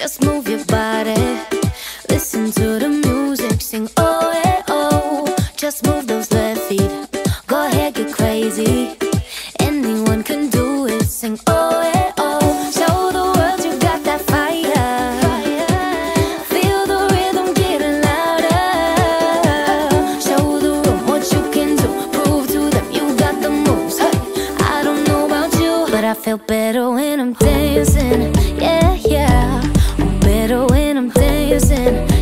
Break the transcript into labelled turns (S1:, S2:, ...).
S1: Just move your body, listen to the music, sing oh yeah oh. Just move those left feet, go ahead, get crazy. Anyone can do it, sing oh yeah oh. Show the world you got that fire, feel the rhythm getting louder. Show the room what you can do, prove to them you got the moves. Hey, I don't know about you, but I feel better when I'm dancing. Yeah, yeah, I'm better when I'm dancing.